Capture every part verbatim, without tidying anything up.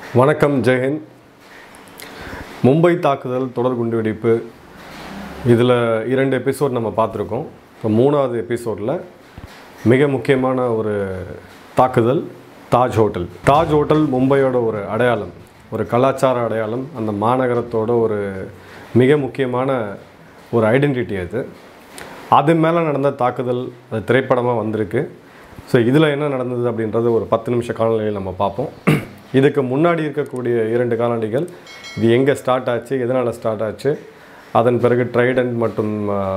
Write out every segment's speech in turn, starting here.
வணக்கம் ஜெயஹிந்த். மும்பை தாக்குதல் தொடர் குண்டுவெடிப்பு இதில் இரண்டு எபிசோட் நம்ம பார்த்துருக்கோம். இப்போ மூணாவது எபிசோடில் மிக முக்கியமான ஒரு தாக்குதல் தாஜ் ஹோட்டல். தாஜ் ஹோட்டல் மும்பையோட ஒரு அடையாளம், ஒரு கலாச்சார அடையாளம், அந்த மாநகரத்தோட ஒரு மிக முக்கியமான ஒரு ஐடென்டிட்டி அது. அது மேலே நடந்த தாக்குதல் அது திரைப்படமாக வந்திருக்கு. ஸோ இதில் என்ன நடந்தது அப்படின்றது ஒரு பத்து நிமிஷ காலநிலையில் நம்ம பார்ப்போம். இதுக்கு முன்னாடி இருக்கக்கூடிய இரண்டு காலநிலைகள், இது எங்கே ஸ்டார்ட் ஆச்சு, எதனால் ஸ்டார்ட் ஆச்சு, அதன் பிறகு ட்ரைடன்ட் மற்றும்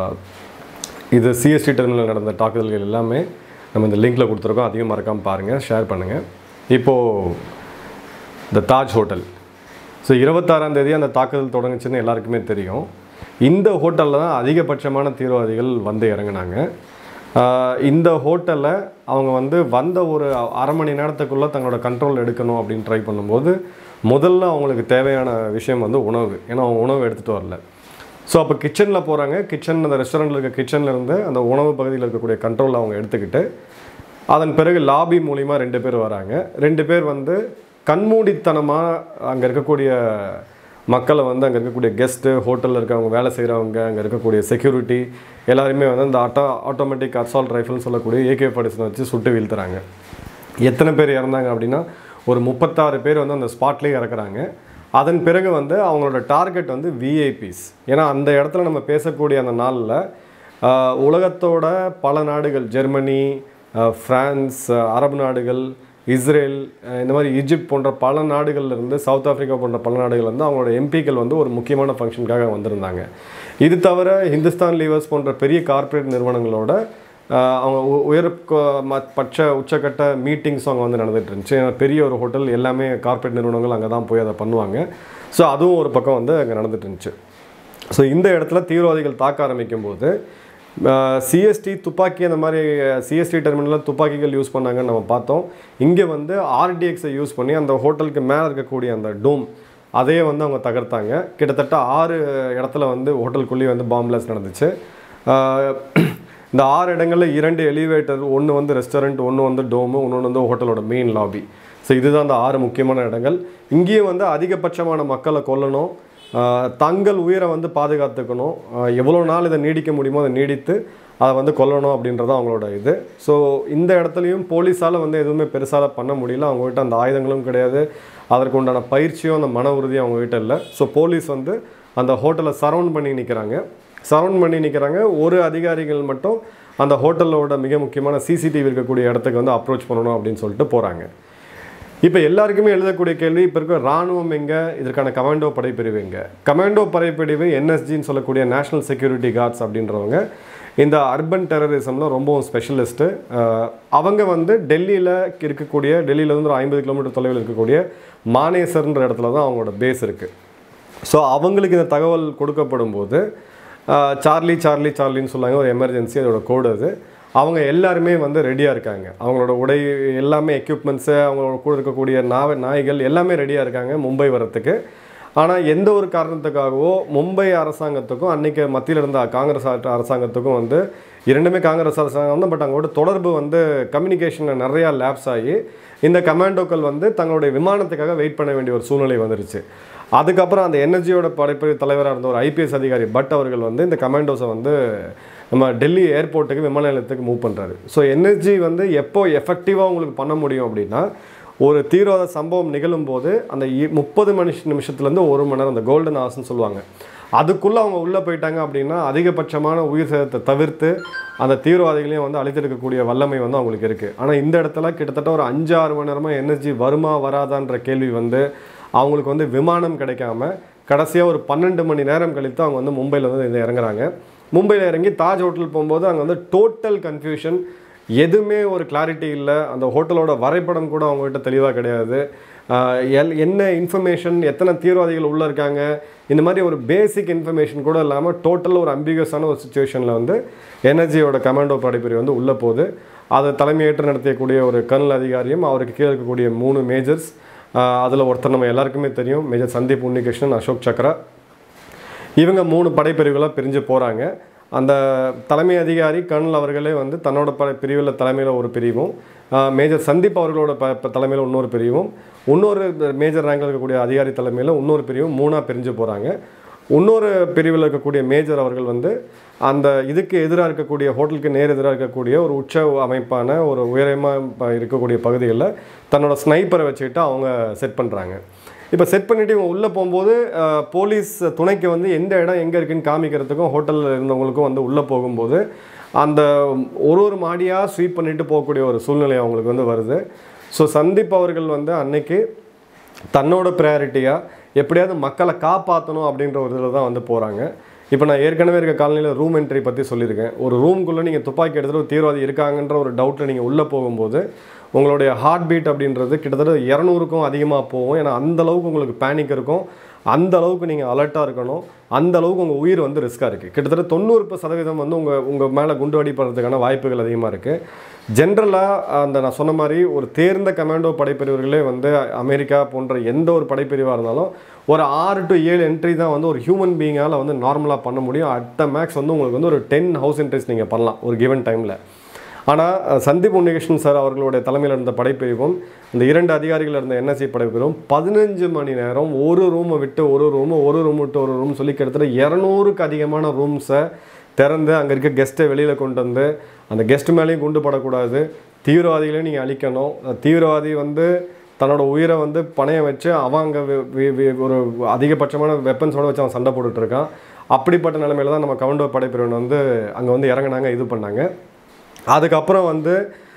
இது சிஎஸ்டி டெர்மினல் நடந்த தாக்குதல்கள் எல்லாமே நம்ம இந்த லிங்கில் கொடுத்துருக்கோம். அதையும் மறக்காமல் பாருங்கள், ஷேர் பண்ணுங்கள். இப்போது இந்த தாஜ் ஹோட்டல், ஸோ இருபத்தாறாம் தேதி அந்த தாக்குதல் தொடங்குச்சுன்னு எல்லாருக்குமே தெரியும். இந்த ஹோட்டலில் தான் அதிகபட்சமான தீவிரவாதிகள் வந்து இறங்கினாங்க. இந்த ஹோட்டலில் அவங்க வந்து வந்த ஒரு அரை மணி நேரத்துக்குள்ளே தங்களோட கண்ட்ரோல் எடுக்கணும் அப்படின்னு ட்ரை பண்ணும்போது முதல்ல அவங்களுக்கு தேவையான விஷயம் வந்து உணவு. ஏன்னா அவங்க உணவு எடுத்துகிட்டு வரல. ஸோ அப்போ கிச்சனில் போகிறாங்க. கிச்சன், அந்த ரெஸ்டாரண்ட்டில் இருக்க கிச்சன்லேருந்து அந்த உணவு பகுதியில் இருக்கக்கூடிய கண்ட்ரோல் அவங்க எடுத்துக்கிட்டு அதன் பிறகு லாபி மூலிமா ரெண்டு பேர் வராங்க. ரெண்டு பேர் வந்து கண்மூடித்தனமாக அங்கே இருக்கக்கூடிய மக்களை வந்து அங்கே இருக்கக்கூடிய கெஸ்ட்டு, ஹோட்டலில் இருக்கவங்க, வேலை செய்கிறவங்க, அங்கே இருக்கக்கூடிய செக்யூரிட்டி எல்லாருமே வந்து அந்த ஆட்டோ ஆட்டோமேட்டிக் அசால்ட் ரைஃபிள்னு சொல்லக்கூடிய ஏகே ஃபார்ட்டி செவன் வச்சு சுட்டு வீழ்த்துறாங்க. எத்தனை பேர் இறந்தாங்க அப்படின்னா ஒரு முப்பத்தாறு பேர் வந்து அந்த ஸ்பாட்லேயே இறக்குறாங்க. அதன் பிறகு வந்து அவங்களோட டார்கெட் வந்து விஐபிஸ். ஏன்னா அந்த இடத்துல நம்ம பேசக்கூடிய அந்த நாளில் உலகத்தோட பல நாடுகள், ஜெர்மனி, ஃப்ரான்ஸ், அரபு நாடுகள், இஸ்ரேல், இந்த மாதிரி ஈஜிப்ட் போன்ற பல நாடுகள்லேருந்து, சவுத் ஆஃப்ரிக்கா போன்ற பல நாடுகள் வந்து அவங்களோட எம்பிக்கள் வந்து ஒரு முக்கியமான ஃபங்க்ஷனுக்காக வந்திருந்தாங்க. இது தவிர ஹிந்துஸ்தான் லீவர்ஸ் போன்ற பெரிய கார்ப்பரேட் நிறுவனங்களோட அவங்க உயர் பட்ச உச்சக்கட்ட மீட்டிங்ஸும் அங்கே வந்து நடந்துகிட்டு இருந்துச்சு. பெரிய ஒரு ஹோட்டல், எல்லாமே கார்ப்பரேட் நிறுவனங்கள் அங்கே தான் போய் அதை பண்ணுவாங்க. ஸோ அதுவும் ஒரு பக்கம் வந்து அங்கே நடந்துட்டு இருந்துச்சு. ஸோ இந்த இடத்துல தீவிரவாதிகள் தாக்க ஆரம்பிக்கும் போது சிஎஸ்டி துப்பாக்கி, அந்த மாதிரி சிஎஸ்டி டெர்மினலில் துப்பாக்கிகள் யூஸ் பண்ணாங்கன்னு நம்ம பார்த்தோம். இங்கே வந்து ஆர்டிஎக்ஸை யூஸ் பண்ணி அந்த ஹோட்டலுக்கு மேலே இருக்கக்கூடிய அந்த டோம் அதையே வந்து அவங்க தகர்த்தாங்க. கிட்டத்தட்ட ஆறு இடத்துல வந்து ஹோட்டலுக்குள்ளேயே வந்து பாம் பிளாஸ்ட் நடந்துச்சு. இந்த ஆறு இடங்களில் இரண்டு எலிவேட்டர், ஒன்று வந்து ரெஸ்டாரண்ட், ஒன்று வந்து டோமு, ஒன்று வந்து ஹோட்டலோட மெயின் லாபி. ஸோ இதுதான் அந்த ஆறு முக்கியமான இடங்கள். இங்கேயும் வந்து அதிகபட்சமான மக்களை கொல்லணும், தங்கள் உயிரை வந்து பாதுகாத்துக்கணும், எவ்வளோ நாள் இதை நீடிக்க முடியுமோ அதை நீடித்து அதை வந்து கொல்லணும் அப்படின்றதான் அவங்களோட இது. ஸோ இந்த இடத்துலையும் போலீஸால் வந்து எதுவுமே பெருசாக பண்ண முடியல. அவங்ககிட்ட அந்த ஆயுதங்களும் கிடையாது, அதற்கு உண்டான பயிற்சியும் அந்த மன உறுதியும் அவங்ககிட்ட இல்லை. ஸோ போலீஸ் வந்து அந்த ஹோட்டலை சரவுண்ட் பண்ணி நிற்கிறாங்க சரவுண்ட் பண்ணி நிற்கிறாங்க ஒரு அதிகாரிகள் மட்டும் அந்த ஹோட்டலோட மிக முக்கியமான சிசிடிவி இருக்கக்கூடிய இடத்துக்கு வந்து அப்ரோச் பண்ணணும் அப்படின்னு சொல்லிட்டு போகிறாங்க. இப்போ எல்லாருக்குமே எழுதக்கூடிய கேள்வி, இப்போ இருக்க இராணுவம் எங்கே, இதற்கான கமாண்டோ படைப்பிரிவு எங்கே? கமாண்டோ படைப்பிரிவு என்எஸ்ஜின்னு சொல்லக்கூடிய நேஷ்னல் செக்யூரிட்டி கார்ட்ஸ் அப்படின்றவங்க இந்த அர்பன் டெரரிசமில் ரொம்பவும் ஸ்பெஷலிஸ்ட்டு. அவங்க வந்து டெல்லியில் இருக்கக்கூடிய, டெல்லியிலேருந்து ஒரு ஐம்பது கிலோமீட்டர் தொலைவில் இருக்கக்கூடிய மானேசர்ன்ற இடத்துல தான் அவங்களோட பேஸ் இருக்குது. ஸோ அவங்களுக்கு இந்த தகவல் கொடுக்கப்படும் போது சார்லி சார்லி சார்லின்னு சொல்லாங்க, ஒரு எமர்ஜென்சி, அதோட கோடு அது. அவங்க எல்லாருமே வந்து ரெடியாக இருக்காங்க. அவங்களோட உடை எல்லாமே, எக்யூப்மெண்ட்ஸு, அவங்களோட கூட இருக்கக்கூடிய நாவ நாய்கள் எல்லாமே ரெடியாக இருக்காங்க மும்பை வரத்துக்கு. ஆனால் எந்த ஒரு காரணத்துக்காகவோ மும்பை அரசாங்கத்துக்கும் அன்றைக்கி மத்தியில் இருந்த காங்கிரஸ் அரசாங்கத்துக்கும் வந்து இரண்டுமே காங்கிரஸ் அரசாங்கம் தான், பட் அவங்களோட தொடர்பு வந்து கம்யூனிகேஷனில் நிறையா லேப்ஸ் ஆகி இந்த கமாண்டோக்கள் வந்து தங்களுடைய விமானத்துக்காக வெயிட் பண்ண வேண்டிய ஒரு சூழ்நிலை வந்துருச்சு. அதுக்கப்புறம் அந்த என்எஸ்ஜியோட படைப்பிரிவு தலைவராக இருந்த ஒரு ஐபிஎஸ் அதிகாரி பட் அவர்கள் வந்து இந்த கமாண்டோஸை வந்து நம்ம டெல்லி ஏர்போர்ட்டுக்கு, விமான நிலையத்துக்கு மூவ் பண்ணுறாரு. ஸோ என்எஸ்ஜி வந்து எப்போ எஃபெக்டிவாக உங்களுக்கு பண்ண முடியும் அப்படின்னா, ஒரு தீவிரவாத சம்பவம் நிகழும் போது அந்த முப்பது மணி நிமிஷத்துலேருந்து ஒரு மணி நேரம், அந்த கோல்டன் ஹவர்ஸ்னு சொல்லுவாங்க, அதுக்குள்ளே அவங்க உள்ளே போயிட்டாங்க அப்படின்னா அதிகபட்சமான உயிர் சேதத்தை தவிர்த்து அந்த தீவிரவாதிகளையும் வந்து அழித்தெடுக்கக்கூடிய வல்லமை வந்து அவங்களுக்கு இருக்குது. ஆனால் இந்த இடத்துல கிட்டத்தட்ட ஒரு அஞ்சு ஆறு மணி நேரமாக என்எஸ்ஜி வருமா வராதான்ற கேள்வி வந்து அவங்களுக்கு வந்து விமானம் கிடைக்காம கடைசியாக ஒரு பன்னெண்டு மணி நேரம் கழித்து அவங்க வந்து மும்பையில் வந்து இறங்குறாங்க. மும்பையில் இறங்கி தாஜ் ஹோட்டல் போகும்போது அங்கே வந்து டோட்டல் கன்ஃபியூஷன், எதுவுமே ஒரு கிளாரிட்டி இல்லை. அந்த ஹோட்டலோட வரைபடம் கூட அவங்ககிட்ட தெளிவாக கிடையாது. எல் என்ன இன்ஃபர்மேஷன், எத்தனை தீவிரவாதிகள் உள்ளே இருக்காங்க, இந்த மாதிரி ஒரு பேசிக் இன்ஃபர்மேஷன் கூட இல்லாமல் டோட்டல் ஒரு அம்பிகஸான ஒரு சுச்சுவேஷனில் வந்து எனர்ஜியோட கமாண்டோ படைப்பிரிவு வந்து உள்ளே போகுது. அதை தலைமையேற்று நடத்தக்கூடிய ஒரு கர்னல் அதிகாரியும் அவருக்கு கீழே இருக்கக்கூடிய மூணு மேஜர்ஸ், அதில் ஒருத்தர் நம்ம எல்லாருக்குமே தெரியும், மேஜர் சந்தீப் உன்னிகிருஷ்ணன், அசோக் சக்ரா, இவங்க மூணு படைப்பிரிவுகளாக பிரிஞ்சு போகிறாங்க. அந்த தலைமை அதிகாரி கர்னல் அவர்களே வந்து தன்னோட ப பிரிவில் தலைமையில் ஒரு பிரிவும், மேஜர் சந்தீப் அவர்களோட ப தலைமையில் இன்னொரு பிரிவும், இன்னொரு மேஜர் ரேங்கில் இருக்கக்கூடிய அதிகாரி தலைமையில் இன்னொரு பிரிவும் மூணாக பிரிஞ்சு போகிறாங்க. இன்னொரு பிரிவில் இருக்கக்கூடிய மேஜர் அவர்கள் வந்து அந்த இதுக்கு எதிராக இருக்கக்கூடிய ஹோட்டலுக்கு நேர் எதிராக இருக்கக்கூடிய ஒரு உச்ச அமைப்பான ஒரு உயரமாக இருக்கக்கூடிய பகுதிகளில் தன்னோட ஸ்னைப்பரை வச்சுக்கிட்டு அவங்க செட் பண்ணுறாங்க. இப்போ செட் பண்ணிவிட்டு இவங்க உள்ளே போகும்போது போலீஸ் துணைக்கு வந்து எந்த இடம் எங்கே இருக்குதுன்னு காமிக்கிறதுக்கும் ஹோட்டலில் இருந்தவங்களுக்கும் வந்து உள்ளே போகும்போது அந்த ஒரு ஒரு மாடியாக ஸ்வீப் பண்ணிட்டு போகக்கூடிய ஒரு சூழ்நிலை அவங்களுக்கு வந்து வருது. ஸோ சந்தீப் அவர்கள் வந்து அன்னைக்கு தன்னோட ப்ரையாரிட்டியாக எப்படியாவது மக்களை காப்பாற்றணும் அப்படின்ற ஒரு இதில் தான் வந்து போகிறாங்க. இப்போ நான் ஏற்கனவே இருக்க காலனியில் ரூம் என்ட்ரி பற்றி சொல்லியிருக்கேன். ஒரு ரூம்குள்ளே நீங்கள் துப்பாக்கி எடுத்துகிட்டு ஒரு தீவிரவாதி இருக்காங்கன்ற ஒரு டவுட்டில் நீங்கள் உள்ளே போகும்போது உங்களுடைய ஹார்ட் பீட் அப்படின்றது கிட்டத்தட்ட இரநூறுக்கும் அதிகமாக போகும். ஏன்னா அந்தளவுக்கு உங்களுக்கு பேனிக் இருக்கும், அந்த அளவுக்கு நீங்கள் அலர்ட்டாக இருக்கணும், அந்த அளவுக்கு உங்கள் உயிர் வந்து ரிஸ்க்காக இருக்குது. கிட்டத்தட்ட தொண்ணூறு சதவீதம் வந்து உங்கள் உங்கள் மேலே குண்டு வெடிப்படுறதுக்கான வாய்ப்புகள் அதிகமாக இருக்குது. ஜென்ரலாக அந்த நான் சொன்ன மாதிரி ஒரு தேர்ந்த கமாண்டோ படைப்பிரிவுகளே வந்து அமெரிக்கா போன்ற எந்த ஒரு படைப்பிரிவாக இருந்தாலும் ஒரு ஆறு டு ஏழு என்ட்ரி தான் வந்து ஒரு ஹியூமன் பீயிங்கால் வந்து நார்மலாக பண்ண முடியும். அட் த மேக்ஸ் வந்து உங்களுக்கு வந்து ஒரு டென் ஹவுஸ் என்ட்ரிஸ் நீங்கள் பண்ணலாம் ஒரு கிவன் டைமில். ஆனால் சந்தீப் உன்னிகிருஷ்ணன் சார் அவர்களுடைய தலைமையில் இருந்த படைப்பிரிவும் இந்த இரண்டு அதிகாரிகள் இருந்த என்எஸ்சி படைப்பிரிவும் பதினஞ்சு மணி நேரம் ஒரு ரூமை விட்டு ஒரு ரூமு ஒரு ரூம் விட்டு ஒரு ரூம் சொல்லி கிட்டத்தட்ட இரநூறுக்கு அதிகமான ரூம்ஸை திறந்து அங்கே இருக்க கெஸ்ட்டை வெளியில் கொண்டு வந்து அந்த கெஸ்ட் மேலேயும் குண்டு படக்கூடாது, தீவிரவாதிகளையும் நீங்கள் அழிக்கணும். தீவிரவாதி வந்து தன்னோட உயிரை வந்து பணையம் வச்சு அவன் அங்கே ஒரு அதிகபட்சமான வெப்பன்ஸோடு வச்சு அவன் சண்டை போட்டுட்ருக்கான். அப்படிப்பட்ட நிலைமையில் தான் நம்ம கமாண்டோ படைப்பிரிவின் வந்து அங்கே வந்து இறங்கினாங்க, இது பண்ணாங்க. அதுக்கப்புறம் வந்து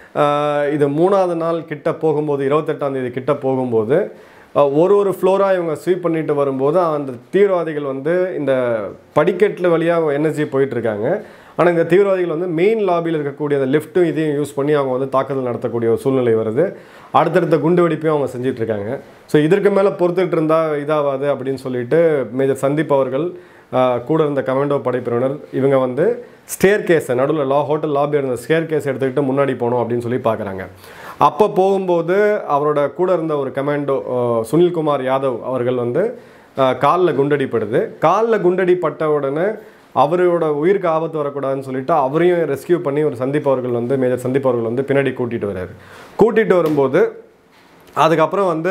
இது மூணாவது நாள் கிட்ட போகும்போது இருபத்தெட்டாம் தேதி கிட்ட போகும்போது ஒரு ஒரு ஃப்ளோராக இவங்க ஸ்வீப் பண்ணிட்டு வரும்போது அந்த தீவிரவாதிகள் வந்து இந்த படிக்கட்டில் வழியாக என்எஸ்ஜி போயிட்டுருக்காங்க. ஆனால் இந்த தீவிரவாதிகள் வந்து மெயின் லாபியில் இருக்கக்கூடிய அந்த லிஃப்ட்டும் இதையும் யூஸ் பண்ணி அவங்க வந்து தாக்குதல் நடத்தக்கூடிய ஒரு சூழ்நிலை வருது. அடுத்தடுத்த குண்டு வெடிப்பையும் அவங்க செஞ்சிட்ருக்காங்க. ஸோ இதற்கு மேலே பொறுத்துட்டு இருந்தால் இதாகாது அப்படின்னு சொல்லிட்டு மேஜர் சந்தீப் அவர்கள் கூட இருந்த கமாண்டோ படைப்பிரிவினர் இவங்க வந்து ஸ்டேர் கேஸை நடுவில் லா ஹோட்டல் லாபியில் இருந்த ஸ்டேர் கேஸை எடுத்துக்கிட்டு முன்னாடி போகணும் அப்படின்னு சொல்லி பார்க்குறாங்க. அப்போ போகும்போது அவரோட கூட இருந்த ஒரு கமாண்டோ சுனில்குமார் யாதவ் அவர்கள் வந்து காலில் குண்டடிப்படுது. காலில் குண்டடிப்பட்ட உடனே அவரோட உயிருக்கு ஆபத்து வரக்கூடாதுன்னு சொல்லிட்டு அவரையும் ரெஸ்கியூ பண்ணி ஒரு சந்தீப் அவர்கள் வந்து மேஜர் சந்தீப் அவர்கள் வந்து பின்னாடி கூட்டிகிட்டு வர்றாரு. கூட்டிகிட்டு வரும்போது அதுக்கப்புறம் வந்து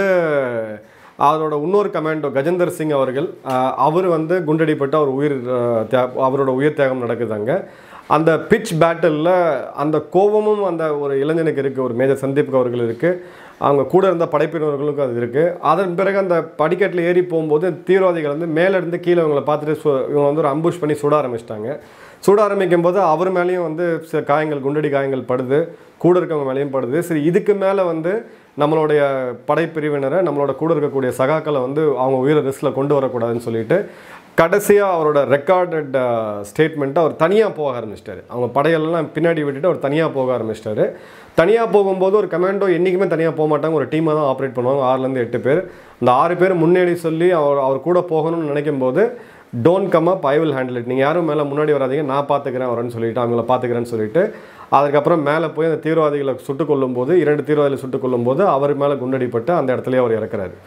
அவரோட இன்னொரு கமாண்டோ கஜேந்தர் சிங் அவர்கள் அவர் வந்து குண்டடிப்பட்டு அவர் உயிர் அவரோட உயிர் தியாகம் நடக்குதாங்க. அந்த பிட்ச் பேட்டிலில் அந்த கோபமும் அந்த ஒரு இளைஞனுக்கு இருக்குது, ஒரு மேஜர் சந்தீப் அவர்கள் இருக்குது, அவங்க கூட இருந்த படைப்பிரிவர்களுக்கும் அது இருக்குது. அதன் பிறகு அந்த படிக்கட்டில் ஏறி போகும்போது தீவிரவாதிகள் வந்து மேலேருந்து கீழே இவங்களை பார்த்துட்டு சு இவங்க வந்து ஒரு அம்புஷ் பண்ணி சுட ஆரம்பிச்சிட்டாங்க. சுட ஆரம்பிக்கும் போது அவர் மேலேயும் வந்து சில காயங்கள் குண்டடி காயங்கள் படுது, கூட இருக்கவங்க மேலேயும் படுது. சரி, இதுக்கு மேலே வந்து நம்மளுடைய படைப்பிரிவினரை நம்மளோட கூட இருக்கக்கூடிய சகாக்களை வந்து அவங்க உயிரை ரிஸ்கில் கொண்டு வரக்கூடாதுன்னு சொல்லிட்டு கடைசியாக அவரோட ரெக்கார்டட் ஸ்டேட்மெண்ட்டை அவர் தனியாக போக ஆரம்பிச்சிட்டாரு. அவங்க படையெல்லாம் பின்னாடி விட்டுட்டு அவர் தனியாக போக ஆரம்பிச்சிட்டாரு. தனியாக போகும்போது ஒரு கமாண்டோ என்றைக்குமே தனியாக போக மாட்டாங்க, ஒரு டீமாக தான் ஆப்ரேட் பண்ணுவாங்க, ஆறுலேருந்து எட்டு பேர். அந்த ஆறு பேர் முன்னேறி சொல்லி அவர் அவர் கூட போகணும்னு நினைக்கும் போது don't come up, I will handle it, நீங்கள் யாரும் மேலே முன்னாடி வராதிங்க, நான் பார்த்துக்கிறேன் வரேன்னு சொல்லிவிட்டு அவங்கள பார்த்துக்கிறேன்னு சொல்லிட்டு அதுக்கப்புறம் மேலே போய் அந்த தீவிரவாதிகளை சுட்டுக் கொள்ளும் போது இரண்டு தீவிரவாதிகளை சுட்டுக் கொள்ளும் போது அவர் மேலே குண்டடிப்பட்டு அந்த இடத்துலேயே அவர் இறக்குறாரு.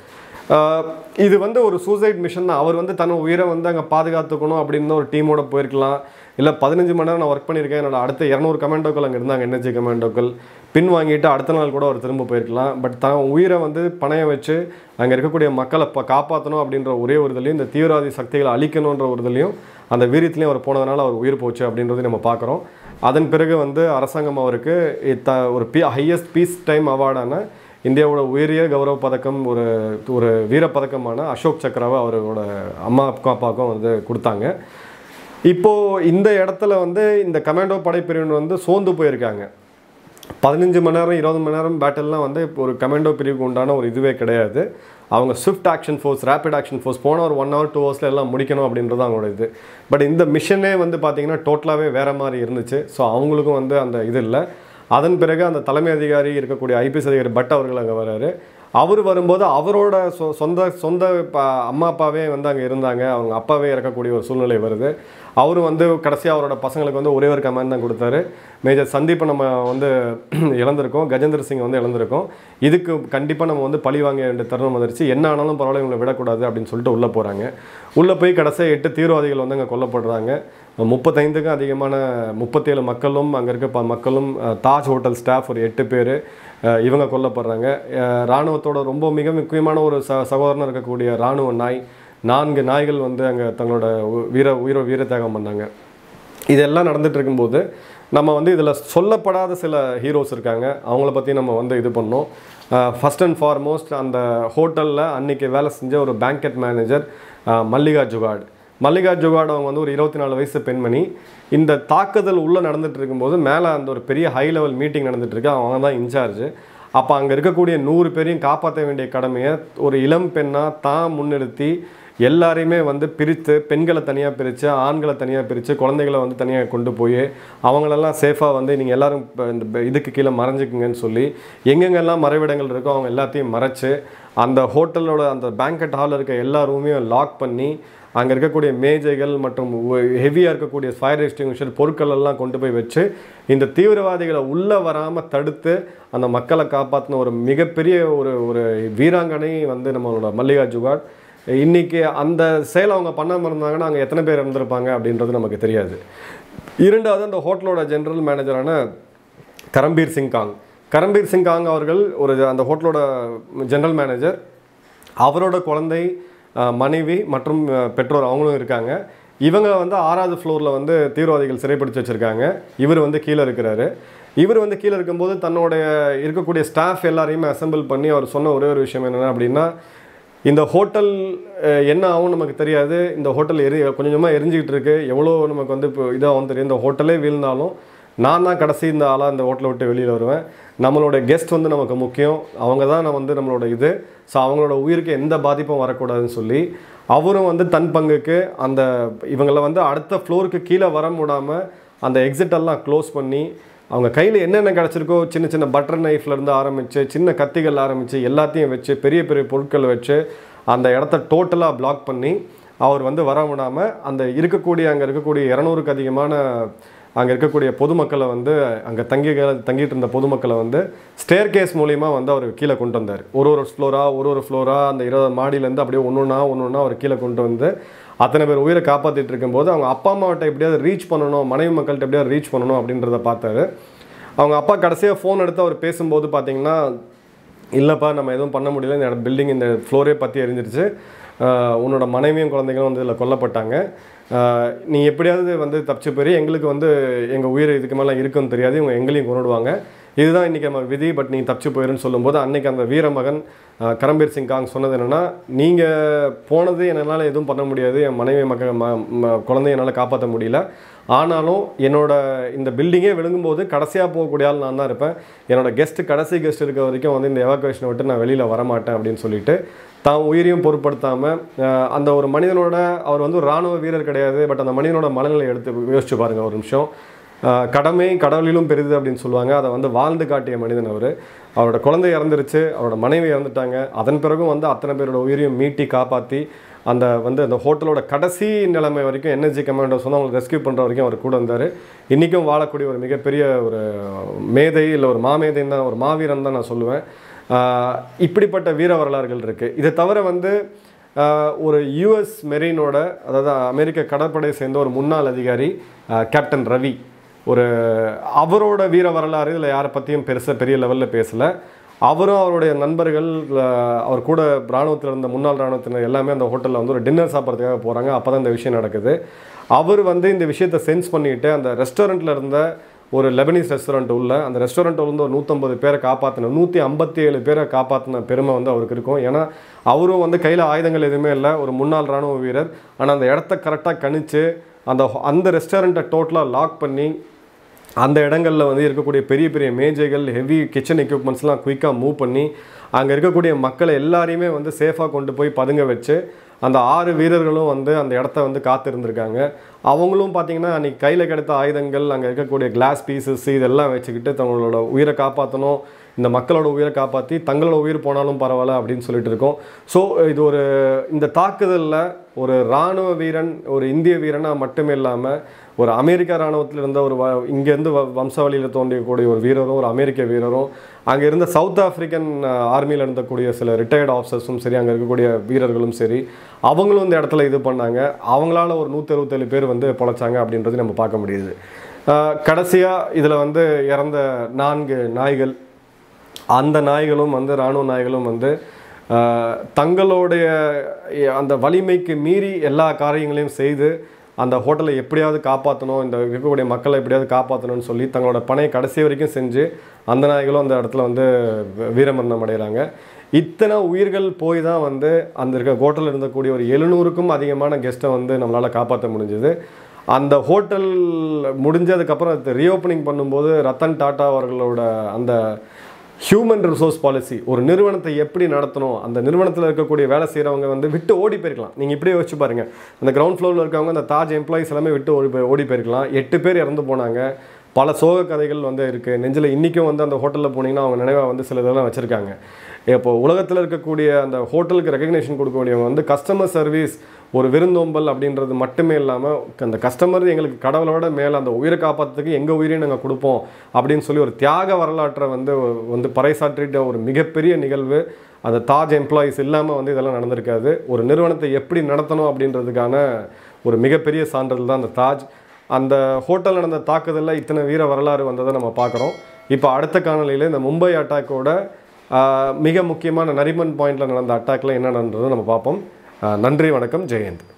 இது வந்து ஒரு சூசைட் மிஷன் தான். அவர் வந்து தன் உயிரை வந்து அங்கே பாதுகாத்துக்கணும் அப்படின்னு ஒரு டீமோட போயிருக்கலாம். இல்லை பதினஞ்சு மணி நேரம் நான் ஒர்க் பண்ணியிருக்கேன், என்னோட அடுத்த இரநூறு கமாண்டோக்கள் அங்கே இருந்தாங்க, எனர்ஜி கமாண்டோக்கள், பின் வாங்கிட்டு அடுத்த நாள் கூட அவர் திரும்ப போயிருக்கலாம். பட் தன் உயிரை வந்து பணையம் வச்சு அங்கே இருக்கக்கூடிய மக்களை இப்போ காப்பாற்றணும் அப்படின்ற ஒரே ஒரு இதுலையும், இந்த தீவிரவாதி சக்திகளை அழிக்கணுன்ற ஒரு இதுலையும் அந்த வீரியத்துலேயும் அவர் போனதுனால அவர் உயிர் போச்சு அப்படின்றதையும் நம்ம பார்க்குறோம். அதன் பிறகு வந்து அரசாங்கம் அவருக்கு த ஒரு பி ஹையஸ்ட் பீஸ் டைம் அவார்டான இந்தியாவோட உயரிய கௌரவ பதக்கம், ஒரு ஒரு வீரப்பதக்கமான அசோக் சக்ராவை அவரோட அம்மா அப்பாவுக்கும் வந்து கொடுத்தாங்க. இப்போது இந்த இடத்துல வந்து இந்த கமாண்டோ படைப்பிரிவினர் வந்து சோர்ந்து போயிருக்காங்க. பதினஞ்சு மணி நேரம் இருபது மணி நேரம் பேட்டல்லாம் வந்து இப்போ ஒரு கமாண்டோ பிரிவுக்கு உண்டான ஒரு இதுவே கிடையாது. அவங்க swift action force, rapid action force, போன ஒரு ஒன் ஹவர் டூ ஹவர்ஸில் எல்லாம் முடிக்கணும் அப்படின்றது அவங்களோட இது. பட் இந்த மிஷனே வந்து பார்த்திங்கன்னா டோட்டலாகவே வேறு மாதிரி இருந்துச்சு. ஸோ அவங்களுக்கும் வந்து அந்த இது இல்லை. அதன் பிறகு அந்த தலைமை அதிகாரி இருக்கக்கூடிய ஐபிஎஸ் அதிகாரி பட் அவர்கள் அங்கே வர்றாரு. அவர் வரும்போது அவரோட சொ சொந்த சொந்த அம்மா அப்பாவே வந்து அங்கே இருந்தாங்க, அவங்க அப்பாவே இறக்கக்கூடிய ஒரு சூழ்நிலை வருது. அவரும் வந்து கடைசியாக அவரோட பசங்களுக்கு வந்து ஒரே ஒரு கமாண்ட் தான் கொடுத்தாரு. மேஜர் சந்தீப்பை நம்ம வந்து இழந்திருக்கோம், கஜேந்தர் சிங் வந்து இழந்திருக்கோம், இதுக்கு கண்டிப்பாக நம்ம வந்து பழி வாங்க வேண்டிய தருணம் வந்துருச்சு, என்ன ஆனாலும் பரவாயில்ல இவங்களை விடக்கூடாது அப்படின்னு சொல்லிட்டு உள்ளே போகிறாங்க. உள்ளே போய் கடைசியாக எட்டு தீவிரவாதிகள் வந்து அங்கே கொல்லப்படுறாங்க. முப்பத்தைந்துக்கும் அதிகமான முப்பத்தேழு மக்களும் அங்கே இருக்க ப மக்களும் தாஜ் ஹோட்டல் ஸ்டாஃப் ஒரு எட்டு பேர் இவங்க கொல்லப்படுறாங்க. இராணுவத்தோட ரொம்ப மிக முக்கியமான ஒரு ச சகோதரனாக இருக்கக்கூடிய இராணுவ நாய் நான்கு நாய்கள் வந்து அங்கே தங்களோட வீர உயிர வீர தியாகம் பண்ணாங்க. இதெல்லாம் நடந்துகிட்டு இருக்கும்போது நம்ம வந்து இதில் சொல்லப்படாத சில ஹீரோஸ் இருக்காங்க, அவங்கள பற்றி நம்ம வந்து இது பண்ணோம். ஃபஸ்ட் அண்ட் ஃபார்மோஸ்ட் அந்த ஹோட்டலில் அன்றைக்கி வேலை செஞ்ச ஒரு பேங்கெட் மேனேஜர் மல்லிகா ஜுகாட். மல்லிகா ஜுகாட் அவங்க வந்து ஒரு இருபத்தி நாலு வயசு பெண்மணி. இந்த தாக்குதல் உள்ளே நடந்துகிட்டு இருக்கும்போது மேலே அந்த ஒரு பெரிய ஹை லெவல் மீட்டிங் நடந்துகிட்ருக்கு, அவங்க தான் இன்சார்ஜ். அப்போ அங்கே இருக்கக்கூடிய நூறு பேரையும் காப்பாற்ற வேண்டிய கடமையை ஒரு இளம் பெண்ணாக தான் முன்னிறுத்தி எல்லாரையுமே வந்து பிரித்து, பெண்களை தனியாக பிரித்து, ஆண்களை தனியாக பிரித்து, குழந்தைகளை வந்து தனியாக கொண்டு போய் அவங்களெல்லாம் சேஃபாக வந்து நீங்கள் எல்லோரும் இப்போ இந்த இதுக்கு கீழே மறைஞ்சிக்குங்கன்னு சொல்லி எங்கெங்கெல்லாம் மறைவிடங்கள் இருக்கோ அவங்க எல்லாத்தையும் மறைச்சி அந்த ஹோட்டலோட அந்த பேங்கெட் ஹாலில் இருக்க எல்லா ரூமையும் லாக் பண்ணி அங்கே இருக்கக்கூடிய மேஜைகள் மற்றும் ஹெவியாக இருக்கக்கூடிய ஃபயர் எக்ஸ்டிங்விஷர் பொருட்கள் எல்லாம் கொண்டு போய் வச்சு இந்த தீவிரவாதிகளை உள்ளே வராமல் தடுத்து அந்த மக்களை காப்பாற்றின ஒரு மிகப்பெரிய ஒரு ஒரு வீராங்கனை வந்து நம்மளோட மல்லிகா ஜுகாட். இன்றைக்கி அந்த செயல் அவங்க பண்ணாமல் இருந்தாங்கன்னா அங்கே எத்தனை பேர் இருந்திருப்பாங்க அப்படின்றது நமக்கு தெரியாது. இரண்டாவது அந்த ஹோட்டலோட ஜென்ரல் மேனேஜரான கரம்பீர் சிங் காங். கரம்பீர் சிங் காங் அவர்கள் ஒரு அந்த ஹோட்டலோட ஜென்ரல் மேனேஜர். அவரோட குழந்தை, மனைவி மற்றும் பெற்றோர் அவங்களும் இருக்காங்க. இவங்க வந்து ஆறாவது ஃப்ளோரில் வந்து தீவிரவாதிகள் சிறைப்பிடிச்சு வச்சுருக்காங்க. இவர் வந்து கீழே இருக்கிறாரு. இவர் வந்து கீழே இருக்கும்போது தன்னுடைய இருக்கக்கூடிய ஸ்டாஃப் எல்லாரையுமே அசெம்பிள் பண்ணி அவர் சொன்ன ஒரே ஒரு விஷயம் என்னென்னா அப்படின்னா, இந்த ஹோட்டல் என்ன ஆகும் நமக்கு தெரியாது, இந்த ஹோட்டல் எரி கொஞ்சம் கொஞ்சமாக எரிஞ்சிக்கிட்டு இருக்கு, எவ்வளோ நமக்கு வந்து இப்போ இதாகவும் தெரியும், இந்த ஹோட்டலே வீழ்ந்தாலும் நான் தான் கடைசி இந்த ஆளாக இந்த ஹோட்டலை விட்டு வெளியில் வருவேன், நம்மளோட கெஸ்ட் வந்து நமக்கு முக்கியம், அவங்க தான் நான் வந்து நம்மளோட இது, ஸோ அவங்களோட உயிருக்கு எந்த பாதிப்பும் வரக்கூடாதுன்னு சொல்லி அவரும் வந்து தன் பங்குக்கு அந்த இவங்களை வந்து அடுத்த ஃப்ளோருக்கு கீழே வர விடாமல் அந்த எக்ஸிட்டெல்லாம் க்ளோஸ் பண்ணி அவங்க கையில் என்னென்ன கிடச்சிருக்கோ சின்ன சின்ன பட்டர் நைஃப்லேருந்து ஆரம்பித்து சின்ன கத்திகள் ஆரம்பித்து எல்லாத்தையும் வச்சு பெரிய பெரிய பொருட்கள் வச்சு அந்த இடத்த டோட்டலாக பிளாக் பண்ணி அவர் வந்து வர விடாமல் அந்த இருக்கக்கூடிய அங்கே இருக்கக்கூடிய இரநூறுக்கு அதிகமான அங்கே இருக்கக்கூடிய பொதுமக்களை வந்து அங்கே தங்கி தங்கிட்டு இருந்த பொதுமக்களை வந்து ஸ்டேர் கேஸ் மூலிமா வந்து அவர் கீழே கொண்டு வந்தார். ஒரு ஒரு ஃப்ளோராக ஒரு ஒரு ஃப்ளோராக அந்த இருபது மாடியிலேருந்து அப்படியே ஒன்று ஒன்றா ஒன்று ஒன்றா அவர் கீழே கொண்டு வந்து அத்தனை பேர் உயிரை காப்பாற்றிட்டு இருக்கும்போது அவங்க அப்பா அம்மாவட்ட எப்படியாவது ரீச் பண்ணணும், மனைவி மக்கள்கிட்ட எப்படியாவது ரீச் பண்ணணும் அப்படின்றத பார்த்தாரு. அவங்க அப்பா கடைசியாக ஃபோன் எடுத்து அவர் பேசும்போது பார்த்தீங்கன்னா, இல்லைப்பா நம்ம எதுவும் பண்ண முடியல, இந்த பில்டிங் இந்த ஃப்ளோரே பற்றி எரிஞ்சிருச்சு, உன்னோட மனைவியும் குழந்தைகளும் வந்து இதில் கொல்லப்பட்டாங்க, நீ எப்படியாவது வந்து தப்பிச்சு போய் எங்களுக்கு வந்து எங்கள் உயிர் இதுக்கு மேலே இருக்குன்னு தெரியாது, இவங்க எங்களையும் கொண்டுடுவாங்க, இதுதான் இன்றைக்கி நம்ம விதி, பட் நீ தப்பிச்சு போயிருன்னு சொல்லும்போது அன்றைக்கி அந்த வீரமகன் கரம்பீர் சிங் காங் சொன்னது என்னென்னா, நீங்கள் போனது என்னால் எதுவும் பண்ண முடியாது, என் மனைவி மக்கள் ம குழந்தைய என்னால் காப்பாற்ற முடியல, ஆனாலும் என்னோட இந்த பில்டிங்கே விழுங்கும்போது கடைசியாக போகக்கூடிய ஆள் நான் தான் இருப்பேன், என்னோடய கெஸ்ட்டு கடைசி கெஸ்ட் இருக்க வரைக்கும் வந்து இந்த எவாக்குவேஷனை விட்டு நான் வெளியில் வரமாட்டேன் அப்படின்னு சொல்லிட்டு தான் உயிரையும் பொருட்படுத்தாமல் அந்த ஒரு மனிதனோட, அவர் வந்து ஒரு இராணுவ வீரர் கிடையாது, பட் அந்த மனிதனோட மனநிலை எடுத்து யோசிச்சு பாருங்கள் ஒரு நிமிஷம். கடமை கடவுளிலும் பெரிது அப்படின்னு சொல்லுவாங்க, அதை வந்து வாழ்ந்து காட்டிய மனிதன் அவர். அவரோட குழந்தை இறந்துருச்சு, அவரோட மனைவி இறந்துட்டாங்க, அதன் பிறகும் வந்து அத்தனை பேரோட உயிரையும் மீட்டி காப்பாற்றி அந்த வந்து அந்த ஹோட்டலோட கடைசி நிலைமை வரைக்கும் என்எஸ்ஜி கமாண்டர்ஸ் வந்து அவங்களை ரெஸ்கியூ பண்ணுற வரைக்கும் அவர் கூட வந்தார். இன்றைக்கும் வாழக்கூடிய ஒரு மிகப்பெரிய ஒரு மேதை, இல்லை ஒரு மாமேதைன்னு தான், ஒரு மாவீரன் தான் நான் சொல்லுவேன். இப்படிப்பட்ட வீர வரலாறுகள் இருக்குது. இதை தவிர வந்து ஒரு யூஎஸ் மெரீனோட, அதாவது அமெரிக்க கடற்படை சேர்ந்த ஒரு முன்னாள் அதிகாரி கேப்டன் ரவி, ஒரு அவரோட வீர வரலாறு இதில் யாரை பற்றியும் பெருசாக பெரிய லெவலில் பேசலை. அவரும் அவருடைய நண்பர்கள், அவர் கூட இராணுவத்தில் இருந்த முன்னாள் இராணுவத்தினர் எல்லாமே அந்த ஹோட்டலில் வந்து ஒரு டின்னர் சாப்பிட்றதுக்காக போகிறாங்க. அப்போ தான் இந்த விஷயம் நடக்குது. அவர் வந்து இந்த விஷயத்தை சென்ஸ் பண்ணிவிட்டு அந்த ரெஸ்டாரண்ட்டில் இருந்த ஒரு லெபனீஸ் ரெஸ்டாரண்ட் உள்ள அந்த ரெஸ்டாரண்ட்டில் வந்து ஒரு நூற்றம்பது பேரை காப்பாற்றின, நூற்றி ஐம்பத்தி ஏழு பேரை காப்பாற்றின பெருமை வந்து அவருக்கு இருக்கும். ஏன்னா அவரும் வந்து கையில் ஆயுதங்கள் எதுவுமே இல்லை, ஒரு முன்னாள் இராணுவ வீரர். ஆனால் அந்த இடத்த கரெக்டாக கணிச்சு அந்த அந்த ரெஸ்டாரண்ட்டை டோட்டலாக லாக் பண்ணி அந்த இடங்களில் வந்து இருக்கக்கூடிய பெரிய பெரிய மேஜைகள், ஹெவி கிச்சன் எக்யூப்மெண்ட்ஸ்லாம் குயிக்காக மூவ் பண்ணி அங்கே இருக்கக்கூடிய மக்களை எல்லாரையுமே வந்து சேஃபாக கொண்டு போய் பதுங்க வச்சு அந்த ஆறு வீரர்களும் வந்து அந்த இடத்த வந்து காத்திருந்திருக்காங்க. அவங்களும் பார்த்திங்கன்னா அன்றைக்கி கையில் கிடைத்த ஆயுதங்கள், அங்கே இருக்கக்கூடிய கிளாஸ் பீசஸ் இதெல்லாம் வச்சுக்கிட்டு தங்களோட உயிரை காப்பாற்றணும், இந்த மக்களோட உயிரை காப்பாற்றி தங்களோட உயிர் போனாலும் பரவாயில்ல அப்படின்னு சொல்லிட்டு இருக்கோம். ஸோ இது ஒரு இந்த தாக்குதலில் ஒரு இராணுவ வீரன், ஒரு இந்திய வீரனாக மட்டுமே இல்லாமல் ஒரு அமெரிக்கா இராணுவத்தில் இருந்த ஒரு வ இங்கேருந்து வ வம்சாவளியில் தோன்றியக்கூடிய ஒரு வீரரும் ஒரு அமெரிக்க வீரரும் அங்கே இருந்த சவுத் ஆஃப்ரிக்கன் ஆர்மியில் இருந்தக்கூடிய சில ரிட்டையர்டு ஆஃபீஸர்ஸும் சரி அங்கே இருக்கக்கூடிய வீரர்களும் சரி அவங்களும் இந்த இடத்துல இது பண்ணாங்க. அவங்களால ஒரு நூற்றி அறுபத்தேழு பேர் வந்து பொழைச்சாங்க அப்படின்றது நம்ம பார்க்க முடியுது. கடைசியாக இதில் வந்து இறந்த நான்கு நாய்கள், அந்த நாய்களும் வந்து இராணுவ நாய்களும் வந்து தங்களுடைய அந்த வலிமைக்கு மீறி எல்லா காரியங்களையும் செய்து அந்த ஹோட்டலை எப்படியாவது காப்பாற்றணும், இந்த இருக்கக்கூடிய மக்களை எப்படியாவது காப்பாற்றணும்னு சொல்லி தங்களோட பணியை கடைசி வரைக்கும் செஞ்சு அந்த நாய்களும் அந்த இடத்துல வந்து வீரமரணம் அடைகிறாங்க. இத்தனை உயிர்கள் போய் தான் வந்து அந்த இருக்க ஹோட்டலில் இருந்தக்கூடிய ஒரு எழுநூறுக்கும் அதிகமான கெஸ்ட்டை வந்து நம்மளால் காப்பாற்ற முடிஞ்சுது. அந்த ஹோட்டல் முடிஞ்சதுக்கப்புறம் அது ரீஓப்பனிங் பண்ணும்போது ரத்தன் டாட்டா அவர்களோட அந்த ஹியூமன் ரிசோர்ஸ் பாலிசி, ஒரு நிறுவனத்தை எப்படி நடத்தணும், அந்த நிறுவனத்தில் இருக்கக்கூடிய வேலை செய்கிறவங்க வந்து விட்டு ஓடி போயிருக்கலாம். நீங்கள் இப்படியே வச்சு பாருங்கள், அந்த கிரவுண்ட் ஃப்ளோரில் இருக்கவங்க அந்த தாஜ் எம்ப்ளாயிஸ் எல்லாமே விட்டு ஓடி போய் ஓடி போயிருக்கலாம். எட்டு பேர் இறந்து போனாங்க. பல சோக கதைகள் வந்து இருக்குது நெஞ்சில். இன்றைக்கும் வந்து அந்த ஹோட்டலில் போனீங்கன்னா அவங்க நினைவாக வந்து சில இதெல்லாம் வச்சுருக்காங்க. இப்போ உலகத்தில் இருக்கக்கூடிய அந்த ஹோட்டலுக்கு ரெகக்னேஷன் கொடுக்கக்கூடியவங்க வந்து கஸ்டமர் சர்வீஸ், ஒரு விருந்தோம்பல் அப்படின்றது மட்டுமே இல்லாமல் அந்த கஸ்டமர் எங்களுக்கு கடவுளோட மேலே அந்த உயிரை காப்பாற்றுறதுக்கு எங்கள் உயிரையும் நாங்கள் கொடுப்போம் அப்படின்னு சொல்லி ஒரு தியாக வரலாற்றை வந்து வந்து பறைசாற்றிட்ட ஒரு மிகப்பெரிய நிகழ்வு. அந்த தாஜ் எம்ப்ளாயிஸ் இல்லாமல் வந்து இதெல்லாம் நடந்திருக்காது. ஒரு நிறுவனத்தை எப்படி நடத்தணும் அப்படின்றதுக்கான ஒரு மிகப்பெரிய சான்றிதழ் தான் அந்த தாஜ். அந்த ஹோட்டல் நடந்த தாக்குதலில் இத்தனை வீர வரலாறு வந்ததை நம்ம பார்க்குறோம். இப்போ அடுத்த காணொலியில் இந்த மும்பை அட்டாக்கோட மிக முக்கியமான நரிமன் பாயிண்டில் நடந்த அட்டாக்ல என்ன நடந்தது நம்ம பார்ப்போம். நன்றி, வணக்கம், ஜெயந்த்.